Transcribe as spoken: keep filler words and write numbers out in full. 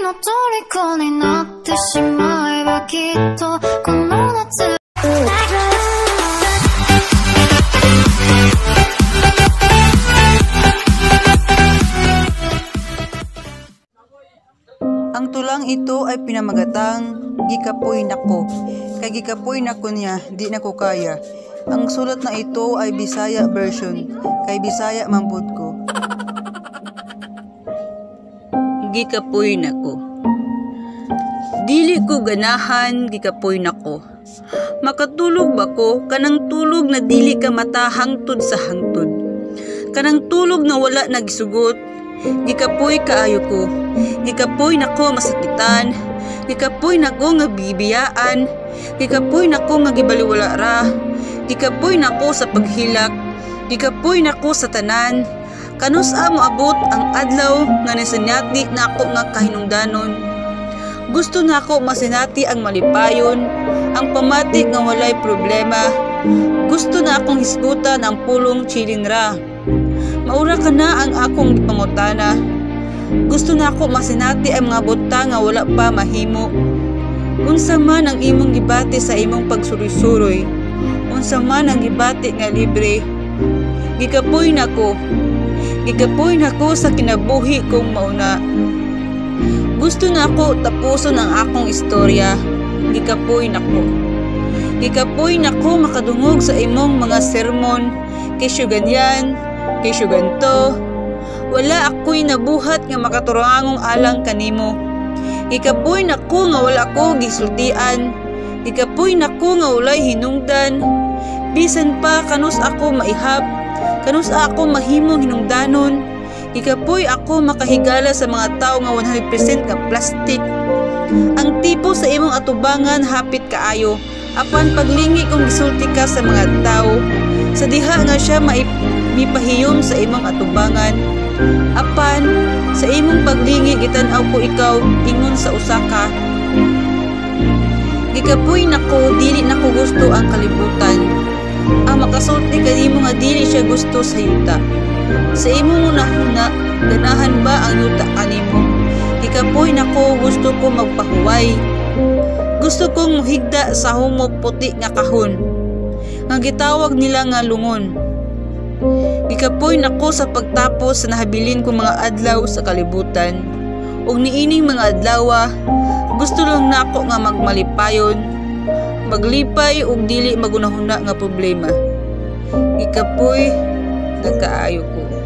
の虜になってしまえばきっとこの夏 Ang tulang ito ay pinamagatang Gikapoy Nako. Kay Gikapoy Nako niya, di na ko kaya. Ang sulat na ito ay Bisaya version. Kay Bisaya mambut ko. Gikapoy Nako. Dili ko ganahan gikapoy nako. Makatulog ba ko kanang tulog na dili ka mata hangtod sa hangtod. Kanang tulog na wala nagsugot. Gikapoy kaayo ko. Gikapoy nako masakitan. Gikapoy nako nga bibiyaan. Gikapoy nako nga gibaliwala ra. Gikapoy nako sa paghilak. Gikapoy nako sa tanan. Kanus mo abot ang adlaw nga nasanyati nako nga kahinungdanon. Gusto nako masinati ang malipayon, ang pamati nga walay problema. Gusto na akong hisgutan ang pulong chilinra. Maura ka na ang akong gipangutana. Gusto na ako masinati ang mga buta nga wala pa mahimo. Unsa man ang imong gibati sa imong pagsuroy-suroy. Unsa man ang gibati nga libre. Gikapoy nako. Gikapoy nako sa kinabuhi kong mauna. Gusto na ako tapuson ang akong istorya. Gikapoy nako. Gikapoy nako makadungog sa imong mga sermon. Kesyo ganyan, kesyo ganto. Wala ako'y nabuhat nga makaturangong alang kanimo. Gikapoy nako nga wala ko gisultian. Gikapoy nako nga walay hinungdan. Bisan pa kanus ako maihap. Kanus ako mahimong hinungdanon. Gikapoy ako makahigala sa mga tao nga one hundred percent nga plastic. Ang tipo sa imong atubangan hapit kaayo. Apan paglingi kong gisulti ka sa mga tao. Sa diha nga siya maipahiyom sa imong atubangan. Apan sa imong paglingi gitan-aw ko ikaw ingon sa usaka. Gikapoy nako dili nako gusto ang kalibutan. Ang makasulti kanimo nga dili siya gusto sa yuta. Sa imong unahuna, ganahan ba ang yuta kanimo? Gikapoy nako gusto ko magpahuway. Gusto kong muhigda sa humo puti nga kahon. Nga gitawag nila nga lungon. Gikapoy nako sa pagtapos sa nahabilin ko mga adlaw sa kalibutan. Ug niining mga adlaw, gusto lang nako nga magmalipayon. Maglipay ug dili magunahuna nga problema. Gikapoy nagkaayo ko.